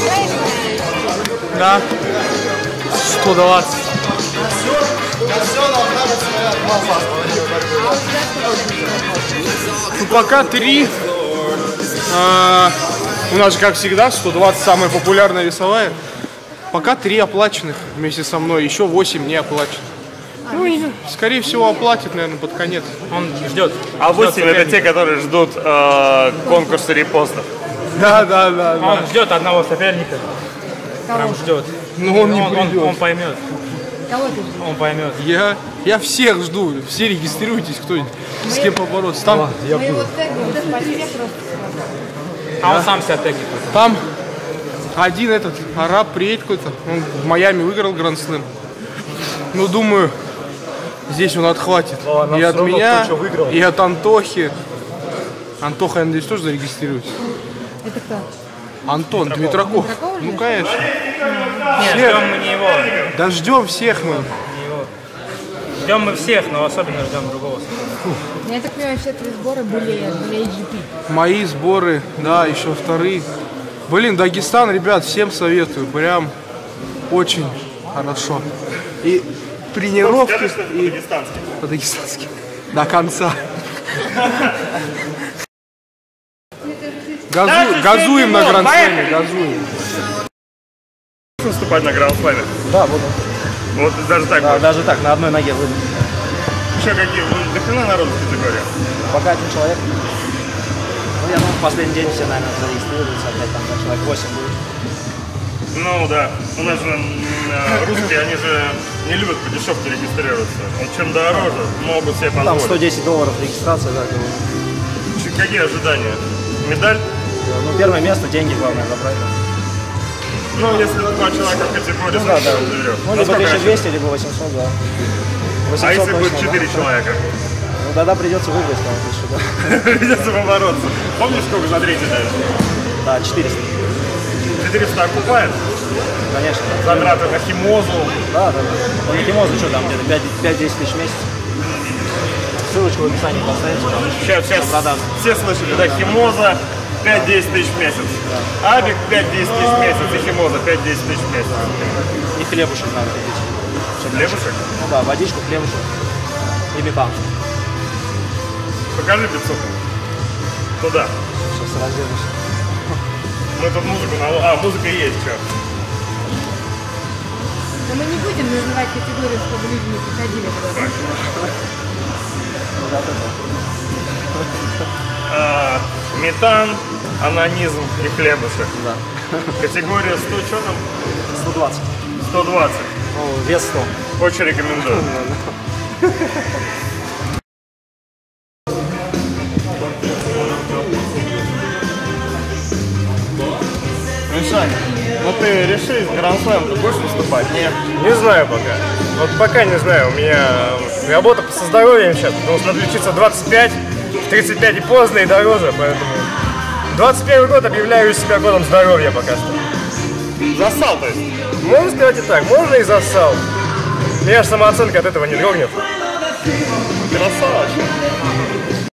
Да. 120. Ну, пока 3. У нас же, как всегда, 120 самая популярная весовая. Пока 3 оплаченных вместе со мной, еще 8 не оплаченных. Ну, и, скорее всего, оплатит, наверное, под конец. Он ждет. А 8 это те, которые ждут конкурса репостов. Да. Он ждет одного соперника. Прям ждет. Но он не придет. Он поймет. Кого ты ждешь? Он поймет. Я всех жду. Все регистрируйтесь, кто с кем побороться. Там, Мы его тегнем по себе просто. А он сам себя тегнет. там один этот араб приедет какой-то. Он в Майами выиграл Гранд-слэм. Ну, думаю, здесь он отхватит. И от меня, и от Антохи. Антоха, я надеюсь, тоже зарегистрируется. Это кто? Антон Дмитраков. Ну, конечно. Нет, ждем мы не его. Да ждем всех мы. Ждем мы всех, но особенно ждем другого. Я так понимаю, все твои сборы были AGP. Мои сборы, да, еще вторые. Блин, Дагестан, ребят, всем советую. Прям очень хорошо. И тренировки, и по-дагестански. До конца. Газуем на Гранд-слэме, газуем. Выступать на Гранд-слэме? Да, буду. Вот даже так? Да, будет? даже так, на одной ноге выйду. Еще какие? До хрена народу в категории? Пока 1 человек. Ну, я думаю, в последний день все, наверное, зарегистрируются, опять там человек 8 будет. Ну да, у нас же русские, они же не любят по дешевке регистрироваться. Вот чем дороже, могут себе Там позволить. $110 регистрация, да, как бы. Какие ожидания? Медаль? Ну, первое место, деньги главное забрать. Ну, если 2 человека в категории, Ну, да. заберет. Ну, либо 1200, либо 800, да. 800 А если будет точно, 4 да. человека? Ну, тогда придется выиграть, конечно, еще, да. Придется побороться. Помнишь, сколько за третий дали? Да, 400. 400 окупает? Конечно. Затраты на химозу. Да. Ну, на Химозу что там, где-то 5-10 тысяч в месяц. Ссылочку в описании поставите. Там. Сейчас все слышали, да, химоза 5-10 тысяч в месяц. Да. Абик 5-10 тысяч в месяц и химоза 5-10 тысяч в месяц. И хлебушек надо купить. Хлебушек? Ну да, водичку, хлебушек и метан. Покажи бицуху. Туда. Сейчас разденусь. Мы тут музыку на... музыка есть, что? Но мы не будем называть категорию, чтобы люди не приходили туда. Метан, анонизм и хлебушек. Да. Категория 100, что там? 120. 120. Ну, вес 100. Очень рекомендую. Мишань, ну ты решишь, Гранд-слэм ты будешь выступать? Нет? Не знаю пока. Вот пока не знаю. У меня работа со здоровьем сейчас, потому что надо лечиться 25, в 35 и поздно, и дороже, поэтому 21 год объявляю себя годом здоровья пока что. Зассал, то есть? Можно сказать и так, можно и зассал. Меня же самооценка от этого не дрогнет. Красавчик.